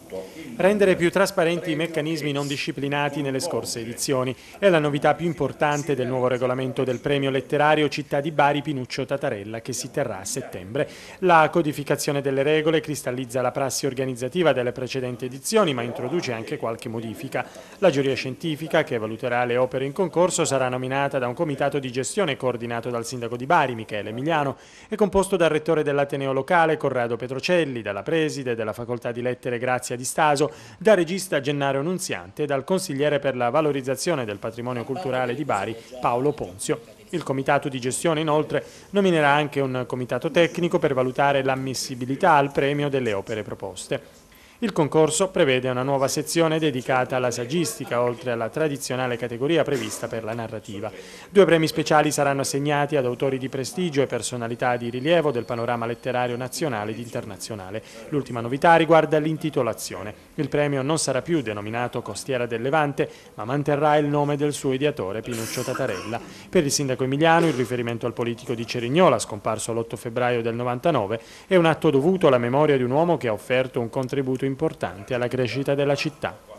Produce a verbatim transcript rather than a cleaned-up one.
Rendere più trasparenti i meccanismi non disciplinati nelle scorse edizioni è la novità più importante del nuovo regolamento del premio letterario Città di Bari Pinuccio Tatarella che si terrà a settembre. La codificazione delle regole cristallizza la prassi organizzativa delle precedenti edizioni ma introduce anche qualche modifica. La giuria scientifica che valuterà le opere in concorso sarà nominata da un comitato di gestione coordinato dal sindaco di Bari, Michele Emiliano, e composto dal rettore dell'Ateneo locale Corrado Petrocelli, dalla preside della facoltà di lettere Grazia Di Staso, dal regista Gennaro Nunziante e dal consigliere per la valorizzazione del patrimonio culturale di Bari Paolo Ponzio. Il comitato di gestione inoltre nominerà anche un comitato tecnico per valutare l'ammissibilità al premio delle opere proposte. Il concorso prevede una nuova sezione dedicata alla saggistica, oltre alla tradizionale categoria prevista per la narrativa. Due premi speciali saranno assegnati ad autori di prestigio e personalità di rilievo del panorama letterario nazionale ed internazionale. L'ultima novità riguarda l'intitolazione. Il premio non sarà più denominato Costiera del Levante, ma manterrà il nome del suo ideatore, Pinuccio Tatarella. Per il sindaco emiliano il riferimento al politico di Cerignola, scomparso l'otto febbraio del novantanove, è un atto dovuto alla memoria di un uomo che ha offerto un contributo importante alla crescita della città.